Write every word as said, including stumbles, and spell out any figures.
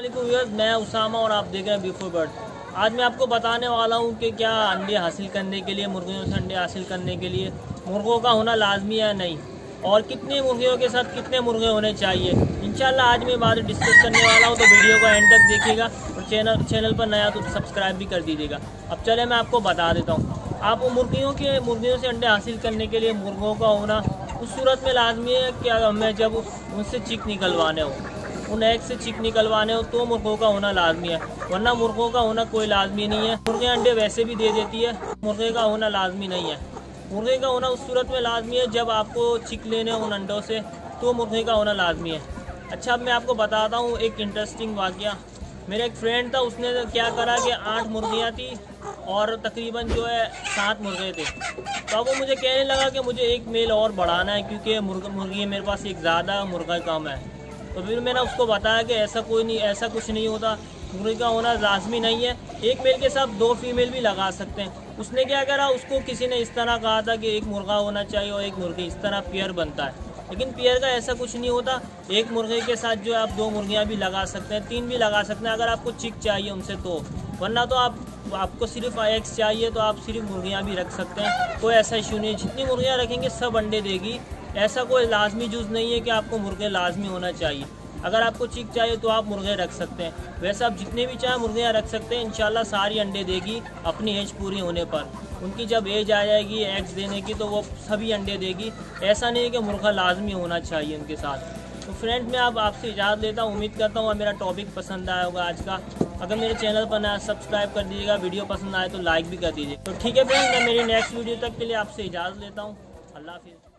अस्सलाम व्यूअर्स, मैं उसामा और आप देख रहे हैं बिफोर बर्ड। आज मैं आपको बताने वाला हूं कि क्या अंडे हासिल करने के लिए, मुर्गियों से अंडे हासिल करने के लिए मुर्गों का होना लाजमी है नहीं, और कितने मुर्गियों के साथ कितने मुर्गे होने चाहिए। इंशाल्लाह आज मैं बात डिस्कस करने वाला हूं, तो वीडियो को एंड तक देखिएगा और चैनल चैनल पर नया तो सब्सक्राइब भी कर दीजिएगा। अब चले मैं आपको बता देता हूँ। आप मुर्गियों के मुर्गियों से अंडे हासिल करने के लिए मुर्गों का होना उस सूरत में लाजमी है कि हमें जब उनसे चिक निकलवाने हो, उन एग से चिक निकलवाने हो तो मुर्गों का होना लाजमी है, वरना मुर्गों का होना कोई लाजमी नहीं है। मुर्गे अंडे वैसे भी दे देती है, मुर्गे का होना लाजमी नहीं है। मुर्गे का होना उस सूरत में लाजमी है जब आपको चिक लेने उन अंडों से, तो मुर्गे का होना लाजमी है। अच्छा, अब मैं आपको बताता हूँ एक इंटरेस्टिंग वाक़या। मेरा एक फ्रेंड था, उसने क्या करा कि आठ मुर्गियाँ थी और तकरीबन जो है सात मुर्गे थे। तो अब वो मुझे कहने लगा कि मुझे एक मेल और बढ़ाना है, क्योंकि मुर्ग मुर्गी मेरे पास एक ज़्यादा, मुर्गा कम है। तो फिर मैंने उसको बताया कि ऐसा कोई नहीं, ऐसा कुछ नहीं होता, मुर्गी का होना लाजमी नहीं है, एक मेल के साथ दो फीमेल भी लगा सकते हैं। उसने क्या करा, उसको किसी ने इस तरह कहा था कि एक मुर्गा होना चाहिए और एक मुर्गी, इस तरह पेयर बनता है। लेकिन पेयर का ऐसा कुछ नहीं होता, एक मुर्गे के साथ जो है आप दो मुर्गियाँ भी लगा सकते हैं, तीन भी लगा सकते हैं अगर आपको चिक चाहिए उनसे तो, वरना तो आप आपको सिर्फ एग्स चाहिए तो आप सिर्फ मुर्गियाँ भी रख सकते हैं, कोई ऐसा इशू नहीं है। जितनी मुर्गियाँ रखेंगे सब अंडे देगी, ऐसा कोई लाजमी जूज़ नहीं है कि आपको मुर्गे लाजमी होना चाहिए। अगर आपको चिक चाहिए तो आप मुर्गे रख सकते हैं, वैसे आप जितने भी चाहें मुर्गियाँ रख सकते हैं। इंशाल्लाह सारी अंडे देगी अपनी एज पूरी होने पर। उनकी जब एज आ जाएगी एग्स देने की तो वो सभी अंडे देगी, ऐसा नहीं है कि मुर्गा लाजमी होना चाहिए उनके साथ। तो फ्रेंड्स, मैं अब आपसे इजाज़त लेता हूँ। उम्मीद करता हूँ मेरा टॉपिक पसंद आया होगा आज का। अगर मेरे चैनल पर नया सब्सक्राइब कर दीजिएगा, वीडियो पसंद आए तो लाइक भी कर दीजिए। तो ठीक है फ्रेंड्स, मैं मेरी नेक्स्ट वीडियो तक के लिए आपसे इजाज़त लेता हूँ। अल्लाह हाफिज़।